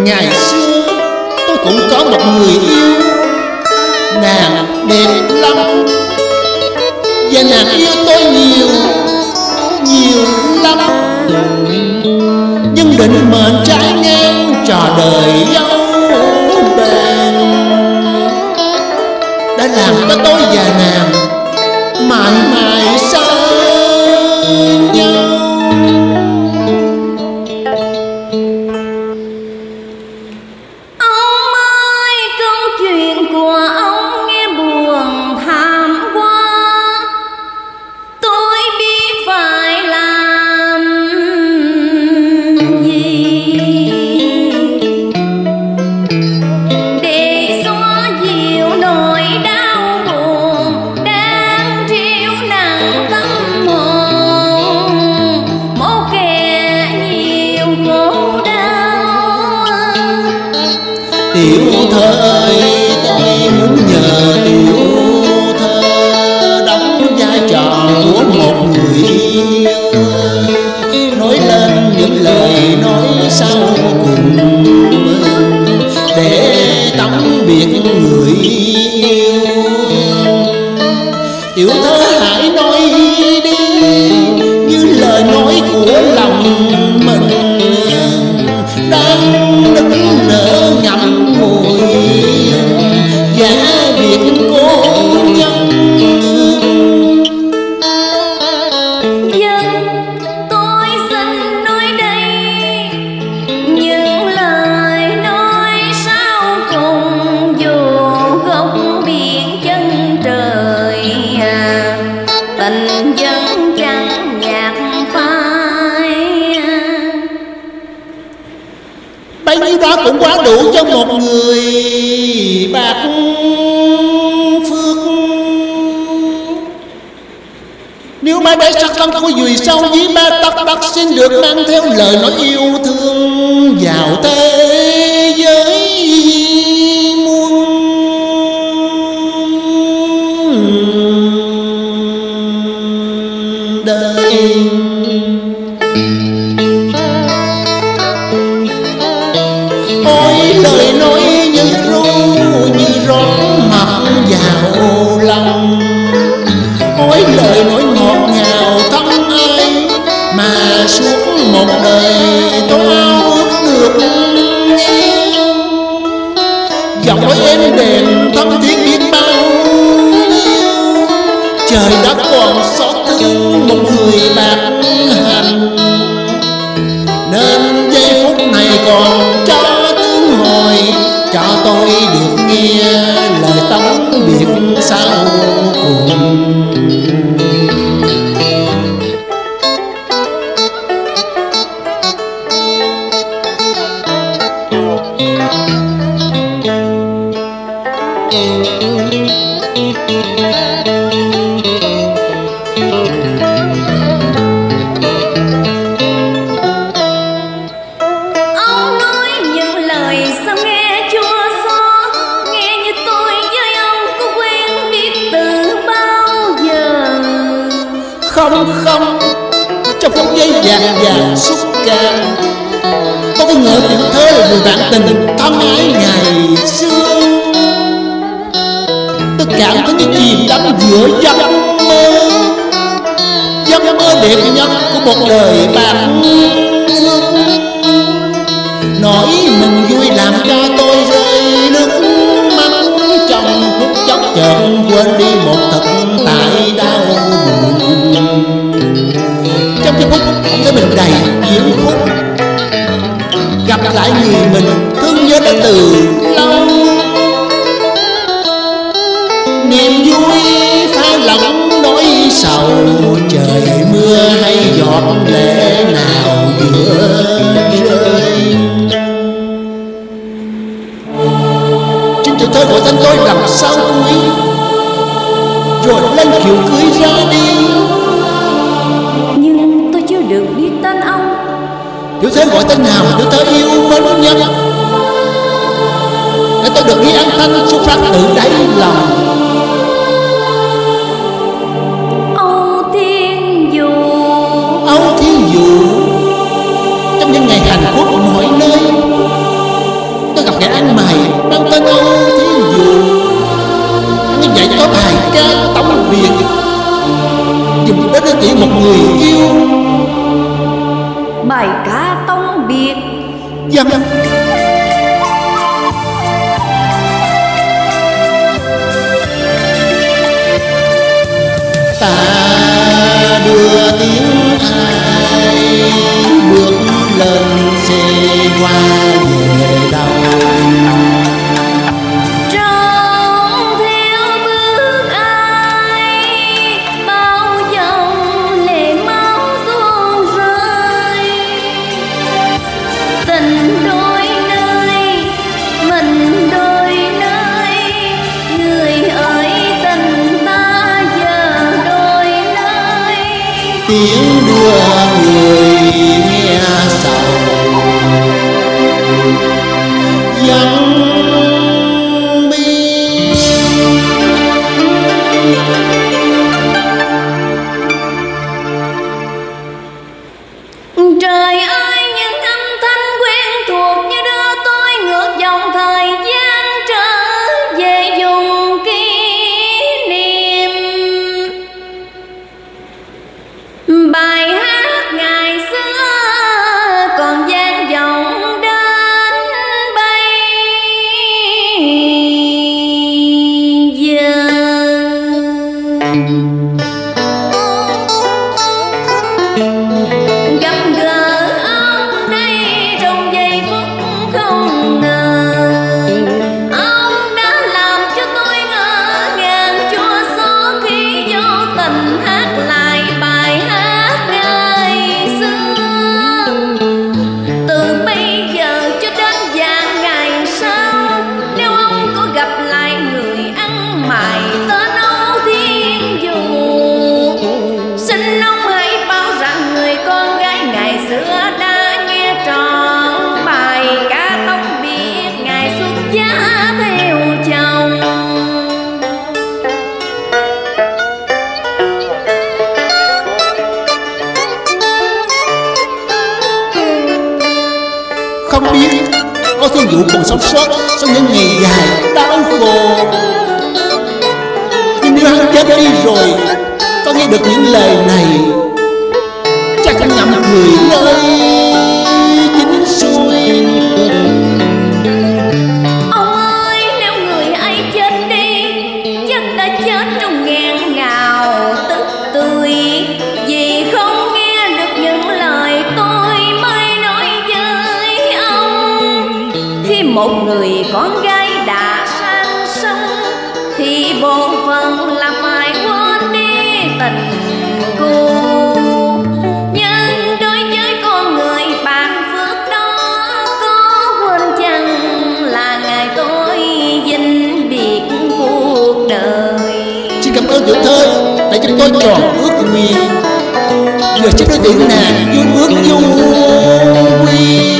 Ngày xưa tôi cũng có một người yêu, nàng đẹp lắm và nàng yêu tôi nhiều, nhiều lắm. Nhưng định mệnh trái ngang trò đời dâu bền đã làm cho tôi và nàng mãi mãi xa nhau. Ông ơi, câu chuyện của ông nghe buồn thảm quá. Tôi biết phải làm gì để xóa dịu nỗi đau buồn đang trĩu nặng tâm hồn một kẻ nhiều khổ đau. Tiểu thơ ơi, tôi muốn nhờ tiểu thơ đóng vai trò của một người yêu, nói lên những lời nói sau cùng để tống biệt người yêu. Tiểu thơ hãy nói đi như lời nói của lòng mình đang nức nở ngậm ngùi giá biệt cô nhân. Dân tôi xin nói đây những lời nói sau cùng, dù góc biển chân trời tình vẫn chẳng nhạt phai. Bấy nhiêu đó cũng quá đủ cho một người bạc phước. Nếu mãi bé sắc lắm có dùi sâu với ba tắc xin được mang theo lời nói yêu thương vào thế giới muôn đời. Ôi lời nói như ru như rót mật vào lòng, ôi lời nói ngọt ngào thắm ai mà suốt một đời tôi ao ước được nghe. Giọng nói êm đềm thắm thiết biết bao nhiêu, trời đã còn xót thương một người bạc hành, nên giây phút này còn cho tiếng hồi cho tôi được nghe lời tống biệt sau cùng. Ông nói những lời sao nghe chua xót, nghe như tôi với ông có quen biết từ bao giờ. Không không, trong phút giây vàng vàng xúc cảm, tôi có ngỡ tiểu thơ là người bạn tình thắm ái ngày xưa. Tôi cảm thấy như chìm đắm giữa giấc mơ đẹp nhất của một đời bạc phước. Nỗi mừng vui làm cho tôi rơi nước mắt, trong phút chốc chợt quên đi một thực tại đau buồn. Trong giây phút thấy mình đầy diễm phúc, gặp lại người mình thương nhớ đã từ lâu. Niềm vui phai lẫn nỗi sầu, trời mưa hay giọt lệ nào vừa rơi. Chính tiểu thơ gọi tên tôi làm sao cuối, rồi lên kiệu cưới ra đi. Nhưng tôi chưa được biết tên ông. Tiểu thơ gọi tên nào mà tiểu thơ yêu mến nhất, để tôi được nghe âm thanh xuất phát từ đáy lòng. Âu Thiên Dụ, Âu Thiên Dụ, trong những ngày hạnh phúc mọi nơi, nghĩ một người yêu. Bài ca tông biệt. Dân ta đưa tiếng ai bước lên xe qua về đâu. Trông theo bước ai bao dòng lệ máu tuôn rơi. Tình đôi nơi, mình đôi nơi, người ơi tình ta giờ đôi nơi. Tiếng đưa người nghe sầu vắng bi. Trời ơi, những âm thanh quen thuộc như đưa tôi ngược dòng thời gian trở về vùng kỷ niệm. Bài hát ngày xưa còn vang vọng đến bây giờ. Gặp gỡ ông đây trong giây phút không ngờ, ông đã làm cho tôi ngỡ ngàng chua xót khi vô tình hát lại bài hát ngày xưa. Từ bây giờ cho đến vạn ngày sau, nếu ông có gặp lại người ăn mày tên Âu Thiên Dù, xin ông hãy báo rằng người con gái ngày xưa đã nghe trọn bài ca tông biệt ngày xuất giá theo chồng. Không biết có Thiên Vũ còn sống sót sau những ngày dài đau khổ, nhưng nếu hắn chết đi rồi, có nghe được những lời này, chắc anh ngậm cười nơi chính xuôi. Ông ơi, nếu người ấy chết đi, chắc đã chết trong nghẹn ngào tức tươi, vì không nghe được những lời tôi mới nói với ông. Khi một người con gái đã sang sông, thì bổn phận là phải quên đi tình cô. Nhưng đối với con người bạn phước đó, có quên chăng là ngày tôi vĩnh biệt cuộc đời. Xin cảm ơn tiểu thơ đã cho tôi tròn ước nguyện, giờ sẽ đối tượng nàng yêu ước du quy.